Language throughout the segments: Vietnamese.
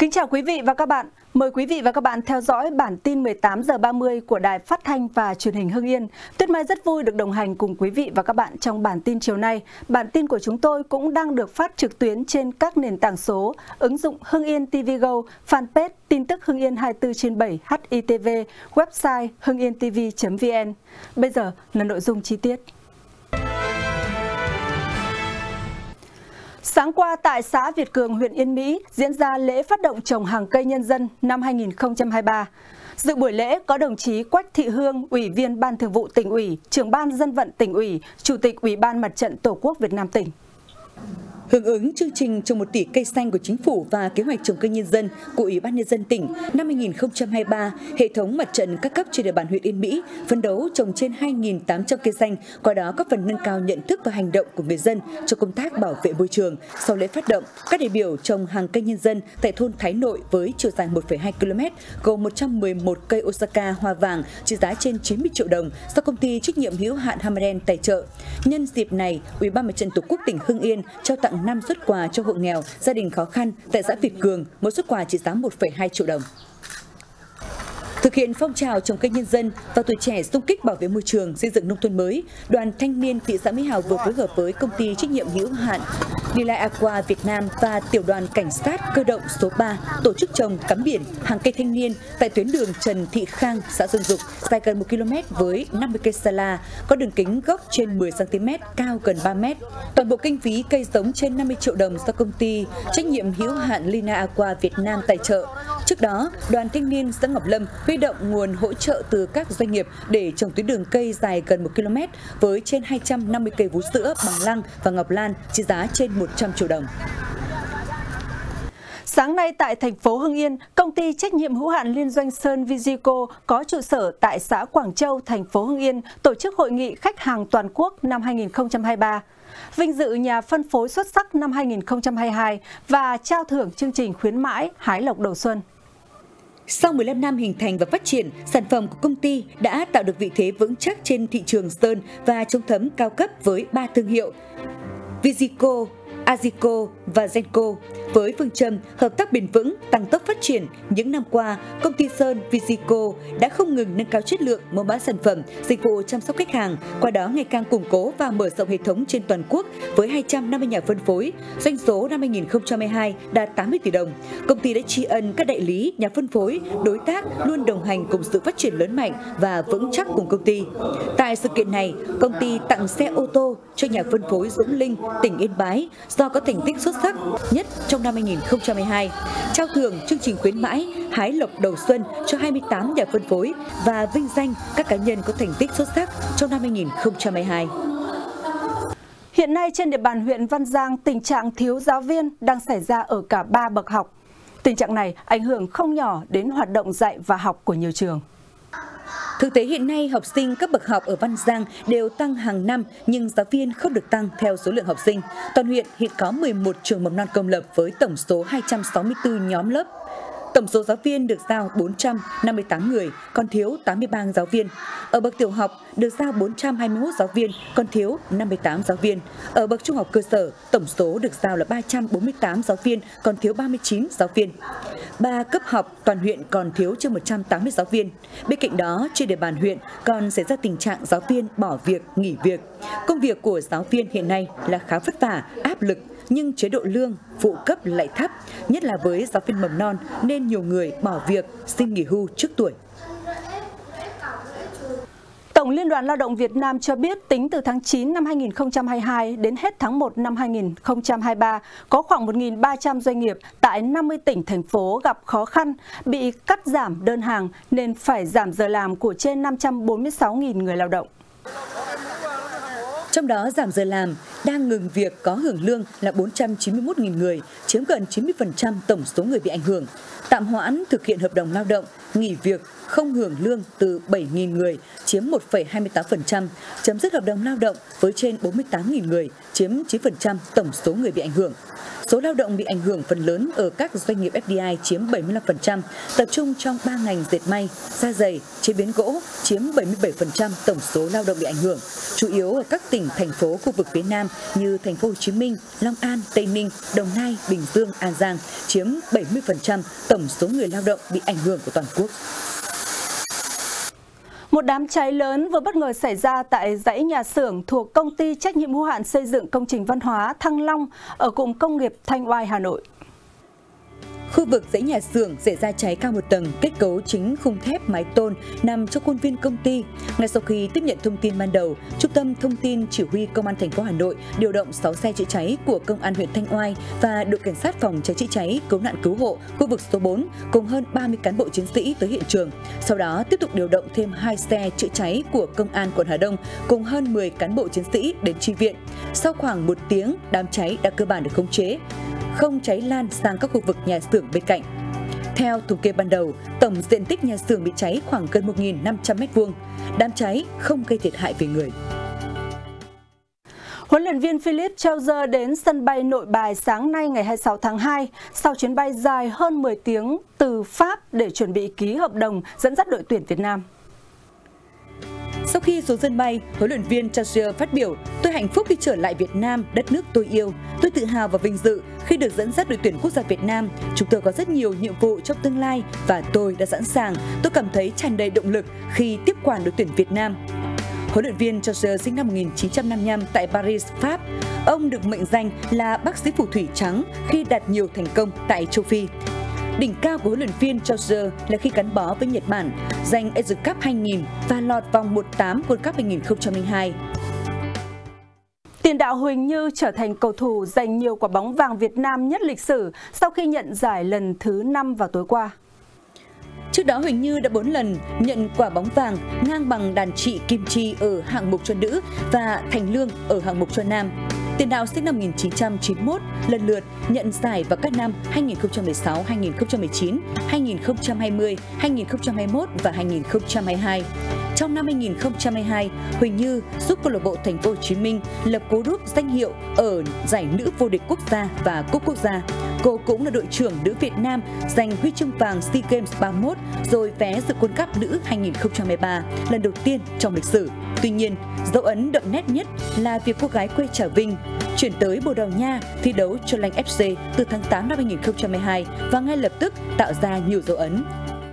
Kính chào quý vị và các bạn. Mời quý vị và các bạn theo dõi bản tin 18 giờ 30 của Đài Phát thanh và Truyền hình Hưng Yên. Tuyết Mai rất vui được đồng hành cùng quý vị và các bạn trong bản tin chiều nay. Bản tin của chúng tôi cũng đang được phát trực tuyến trên các nền tảng số, ứng dụng Hưng Yên TV Go, fanpage tin tức Hưng Yên 24/7 HITV, website hưng-yên-tv.vn. Bây giờ là nội dung chi tiết. Sáng qua tại xã Việt Cường, huyện Yên Mỹ diễn ra lễ phát động trồng hàng cây nhân dân năm 2023. Dự buổi lễ có đồng chí Quách Thị Hương, Ủy viên Ban Thường vụ Tỉnh ủy, Trưởng ban Dân vận Tỉnh ủy, Chủ tịch Ủy ban Mặt trận Tổ quốc Việt Nam tỉnh. Hưởng ứng chương trình trồng 1 tỷ cây xanh của Chính phủ và kế hoạch trồng cây nhân dân của Ủy ban Nhân dân tỉnh năm 2023, hệ thống mặt trận các cấp trên địa bàn huyện Yên Mỹ phấn đấu trồng trên 2.800 cây xanh, qua đó góp phần nâng cao nhận thức và hành động của người dân cho công tác bảo vệ môi trường. Sau lễ phát động, các đại biểu trồng hàng cây nhân dân tại thôn Thái Nội với chiều dài 1,2 km, gồm 111 cây Osaka hoa vàng trị giá trên 90 triệu đồng do công ty trách nhiệm hữu hạn Hamaden tài trợ. Nhân dịp này, Ủy ban Mặt trận Tổ quốc tỉnh Hưng Yên trao tặng 5 suất quà cho hộ nghèo, gia đình khó khăn tại xã Việt Cường, mỗi suất quà trị giá 1,2 triệu đồng. Thực hiện phong trào trồng cây nhân dân và tuổi trẻ xung kích bảo vệ môi trường, xây dựng nông thôn mới, Đoàn Thanh niên thị xã Mỹ Hào vừa phối hợp với công ty trách nhiệm hữu hạn Delight Aqua Việt Nam và tiểu đoàn cảnh sát cơ động số 3 tổ chức trồng cắm biển hàng cây thanh niên tại tuyến đường Trần Thị Khang, xã Xuân Dục, dài gần 1 km với 50 cây sala, có đường kính gốc trên 10 cm, cao gần 3 m. Toàn bộ kinh phí cây giống trên 50 triệu đồng do công ty trách nhiệm hữu hạn Lina Aqua Việt Nam tài trợ. Trước đó, Đoàn Thanh niên xã Ngọc Lâm huy động nguồn hỗ trợ từ các doanh nghiệp để trồng tuyến đường cây dài gần 1 km với trên 250 cây vú sữa, bằng lăng và ngọc lan trị giá trên 100 triệu đồng. Sáng nay tại thành phố Hưng Yên, công ty trách nhiệm hữu hạn liên doanh Sơn Visico có trụ sở tại xã Quảng Châu, thành phố Hưng Yên tổ chức hội nghị khách hàng toàn quốc năm 2023. Vinh dự nhà phân phối xuất sắc năm 2022 và trao thưởng chương trình khuyến mãi hái lộc đầu xuân. Sau 15 năm hình thành và phát triển, sản phẩm của công ty đã tạo được vị thế vững chắc trên thị trường sơn và chống thấm cao cấp với 3 thương hiệu Visico, Azico và Genco. Với phương châm hợp tác bền vững, tăng tốc phát triển, những năm qua, công ty sơn Visico đã không ngừng nâng cao chất lượng mẫu mã sản phẩm, dịch vụ chăm sóc khách hàng, qua đó ngày càng củng cố và mở rộng hệ thống trên toàn quốc với 250 nhà phân phối. Doanh số năm 2022 đạt 80 tỷ đồng. Công ty đã tri ân các đại lý, nhà phân phối, đối tác luôn đồng hành cùng sự phát triển lớn mạnh và vững chắc cùng công ty. Tại sự kiện này, công ty tặng xe ô tô cho nhà phân phối Dũng Linh, tỉnh Yên Bái do có thành tích xuất sắc nhất trong năm 2022, trao thưởng chương trình khuyến mãi hái lộc đầu xuân cho 28 nhà phân phối và vinh danh các cá nhân có thành tích xuất sắc trong năm 2022. Hiện nay trên địa bàn huyện Văn Giang, tình trạng thiếu giáo viên đang xảy ra ở cả 3 bậc học. Tình trạng này ảnh hưởng không nhỏ đến hoạt động dạy và học của nhiều trường. Thực tế hiện nay, học sinh các bậc học ở Văn Giang đều tăng hàng năm, nhưng giáo viên không được tăng theo số lượng học sinh. Toàn huyện hiện có 11 trường mầm non công lập với tổng số 264 nhóm lớp. Tổng số giáo viên được giao 458 người, còn thiếu 83 giáo viên. Ở bậc tiểu học được giao 421 giáo viên, còn thiếu 58 giáo viên. Ở bậc trung học cơ sở, tổng số được giao là 348 giáo viên, còn thiếu 39 giáo viên. 3 cấp học toàn huyện còn thiếu trên 180 giáo viên. Bên cạnh đó, trên địa bàn huyện còn xảy ra tình trạng giáo viên bỏ việc, nghỉ việc. Công việc của giáo viên hiện nay là khá vất vả, áp lực, nhưng chế độ lương, phụ cấp lại thấp, nhất là với giáo viên mầm non nên nhiều người bỏ việc, xin nghỉ hưu trước tuổi. Tổng Liên đoàn Lao động Việt Nam cho biết tính từ tháng 9 năm 2022 đến hết tháng 1 năm 2023, có khoảng 1.300 doanh nghiệp tại 50 tỉnh, thành phố gặp khó khăn, bị cắt giảm đơn hàng nên phải giảm giờ làm của trên 546.000 người lao động. Trong đó giảm giờ làm, đang ngừng việc có hưởng lương là 491.000 người, chiếm gần 90% tổng số người bị ảnh hưởng. tạm hoãn thực hiện hợp đồng lao động, nghỉ việc, không hưởng lương từ 7.000 người, chiếm 1,28%, chấm dứt hợp đồng lao động với trên 48.000 người, chiếm 9% tổng số người bị ảnh hưởng. Số lao động bị ảnh hưởng phần lớn ở các doanh nghiệp FDI chiếm 75%, tập trung trong 3 ngành dệt may, da giày, chế biến gỗ chiếm 77% tổng số lao động bị ảnh hưởng, chủ yếu ở các tỉnh, thành phố khu vực phía Nam như thành phố Hồ Chí Minh, Long An, Tây Ninh, Đồng Nai, Bình Dương, An Giang chiếm 70% tổng số người lao động bị ảnh hưởng của toàn quốc. Một đám cháy lớn vừa bất ngờ xảy ra tại dãy nhà xưởng thuộc Công ty trách nhiệm hữu hạn xây dựng công trình văn hóa Thăng Long ở cụm công nghiệp Thanh Oai, Hà Nội. Khu vực dãy nhà xưởng xảy ra cháy cao 1 tầng, kết cấu chính khung thép mái tôn nằm trong khuôn viên công ty. Ngay sau khi tiếp nhận thông tin ban đầu, Trung tâm Thông tin Chỉ huy Công an thành phố Hà Nội điều động 6 xe chữa cháy của Công an huyện Thanh Oai và đội cảnh sát phòng cháy chữa cháy cứu nạn cứu hộ khu vực số 4 cùng hơn 30 cán bộ chiến sĩ tới hiện trường. Sau đó tiếp tục điều động thêm 2 xe chữa cháy của Công an quận Hà Đông cùng hơn 10 cán bộ chiến sĩ đến chi viện. Sau khoảng 1 tiếng, đám cháy đã cơ bản được khống chế, không cháy lan sang các khu vực nhà xưởng bên cạnh. Theo thống kê ban đầu, tổng diện tích nhà xưởng bị cháy khoảng gần 1.500 m². Đám cháy không gây thiệt hại về người. Huấn luyện viên Philippe Chausser đến sân bay Nội Bài sáng nay ngày 26 tháng 2 sau chuyến bay dài hơn 10 tiếng từ Pháp để chuẩn bị ký hợp đồng dẫn dắt đội tuyển Việt Nam. Sau khi xuống sân bay, huấn luyện viên Chausser phát biểu: "Tôi hạnh phúc khi trở lại Việt Nam, đất nước tôi yêu. Tôi tự hào và vinh dự khi được dẫn dắt đội tuyển quốc gia Việt Nam. Chúng tôi có rất nhiều nhiệm vụ trong tương lai và tôi đã sẵn sàng. Tôi cảm thấy tràn đầy động lực khi tiếp quản đội tuyển Việt Nam." Huấn luyện viên Chausser sinh năm 1955 tại Paris, Pháp. Ông được mệnh danh là bác sĩ phù thủy trắng khi đạt nhiều thành công tại châu Phi. Đỉnh cao của huấn luyện viên Chausser là khi gắn bó với Nhật Bản, giành Asian Cup 2000 và lọt vòng 1/8 World Cup 2002. Tiền đạo Huỳnh Như trở thành cầu thủ giành nhiều quả bóng vàng Việt Nam nhất lịch sử sau khi nhận giải lần thứ 5 vào tối qua. Trước đó, Huỳnh Như đã 4 lần nhận quả bóng vàng, ngang bằng đàn chị Kim Chi ở hạng mục cho nữ và Thành Lương ở hạng mục cho nam. Tiền đạo sinh năm 1991 lần lượt nhận giải vào các năm 2016, 2019, 2020, 2021 và 2022. Trong năm 2022, Huỳnh Như giúp câu lạc bộ Thành phố Hồ Chí Minh lập cú đúp danh hiệu ở giải nữ vô địch quốc gia và cúp quốc gia. Cô cũng là đội trưởng nữ Việt Nam giành huy chương vàng SEA Games 31 rồi vé dự World Cup nữ 2023 lần đầu tiên trong lịch sử. Tuy nhiên, dấu ấn đậm nét nhất là việc cô gái quê Trà Vinh chuyển tới Bồ Đào Nha thi đấu cho Lanh FC từ tháng 8 năm 2022 và ngay lập tức tạo ra nhiều dấu ấn.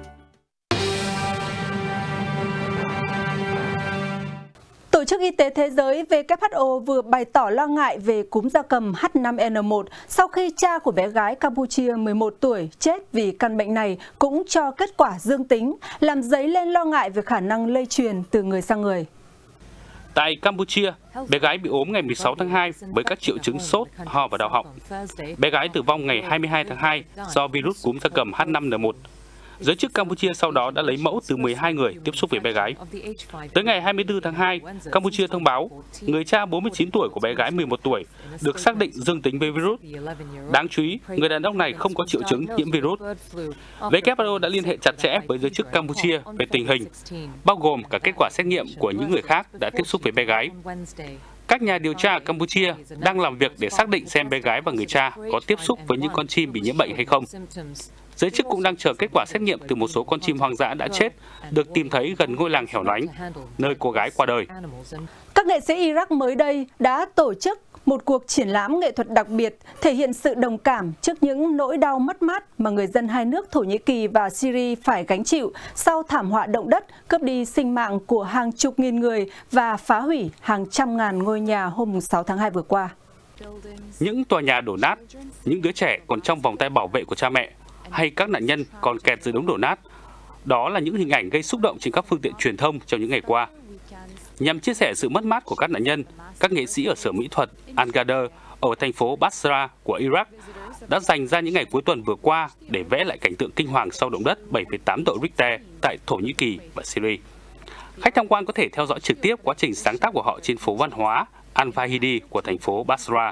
Tổ chức Y tế Thế giới WHO vừa bày tỏ lo ngại về cúm gia cầm H5N1 sau khi cha của bé gái Campuchia 11 tuổi chết vì căn bệnh này cũng cho kết quả dương tính, làm dấy lên lo ngại về khả năng lây truyền từ người sang người. Tại Campuchia, bé gái bị ốm ngày 16 tháng 2 với các triệu chứng sốt, ho và đau họng. Bé gái tử vong ngày 22 tháng 2 do virus cúm gia cầm H5N1. Giới chức Campuchia sau đó đã lấy mẫu từ 12 người tiếp xúc với bé gái. Tới ngày 24 tháng 2, Campuchia thông báo người cha 49 tuổi của bé gái 11 tuổi được xác định dương tính với virus. Đáng chú ý, người đàn ông này không có triệu chứng nhiễm virus. WHO đã liên hệ chặt chẽ với giới chức Campuchia về tình hình, bao gồm cả kết quả xét nghiệm của những người khác đã tiếp xúc với bé gái. Các nhà điều tra ở Campuchia đang làm việc để xác định xem bé gái và người cha có tiếp xúc với những con chim bị nhiễm bệnh hay không. Giới chức cũng đang chờ kết quả xét nghiệm từ một số con chim hoang dã đã chết, được tìm thấy gần ngôi làng hẻo lánh, nơi cô gái qua đời. Các nghệ sĩ Iraq mới đây đã tổ chức một cuộc triển lãm nghệ thuật đặc biệt thể hiện sự đồng cảm trước những nỗi đau mất mát mà người dân hai nước Thổ Nhĩ Kỳ và Syria phải gánh chịu sau thảm họa động đất cướp đi sinh mạng của hàng chục nghìn người và phá hủy hàng trăm ngàn ngôi nhà hôm 6 tháng 2 vừa qua. Những tòa nhà đổ nát, những đứa trẻ còn trong vòng tay bảo vệ của cha mẹ, hay các nạn nhân còn kẹt dưới đống đổ nát. Đó là những hình ảnh gây xúc động trên các phương tiện truyền thông trong những ngày qua. Nhằm chia sẻ sự mất mát của các nạn nhân, các nghệ sĩ ở Sở Mỹ thuật Al-Ghader ở thành phố Basra của Iraq đã dành ra những ngày cuối tuần vừa qua để vẽ lại cảnh tượng kinh hoàng sau động đất 7,8 độ Richter tại Thổ Nhĩ Kỳ và Syria. Khách tham quan có thể theo dõi trực tiếp quá trình sáng tác của họ trên phố văn hóa Al-Fahidi của thành phố Basra.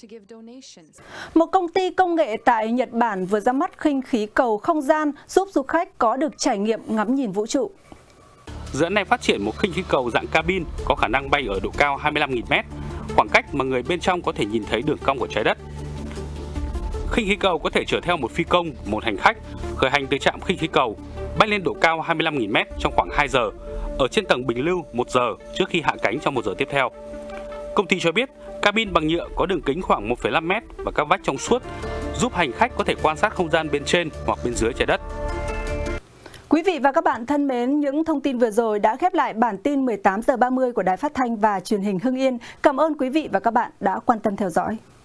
Một công ty công nghệ tại Nhật Bản vừa ra mắt khinh khí cầu không gian giúp du khách có được trải nghiệm ngắm nhìn vũ trụ. Dự án này phát triển một khinh khí cầu dạng cabin có khả năng bay ở độ cao 25.000 m, khoảng cách mà người bên trong có thể nhìn thấy đường cong của trái đất. Khinh khí cầu có thể chở theo một phi công, một hành khách, khởi hành từ trạm khinh khí cầu, bay lên độ cao 25.000 m trong khoảng 2 giờ, ở trên tầng bình lưu 1 giờ trước khi hạ cánh trong 1 giờ tiếp theo. Công ty cho biết, cabin bằng nhựa có đường kính khoảng 1,5 m và các vách trong suốt, giúp hành khách có thể quan sát không gian bên trên hoặc bên dưới trái đất. Quý vị và các bạn thân mến, những thông tin vừa rồi đã khép lại bản tin 18 giờ 30 của Đài Phát thanh và Truyền hình Hưng Yên. Cảm ơn quý vị và các bạn đã quan tâm theo dõi.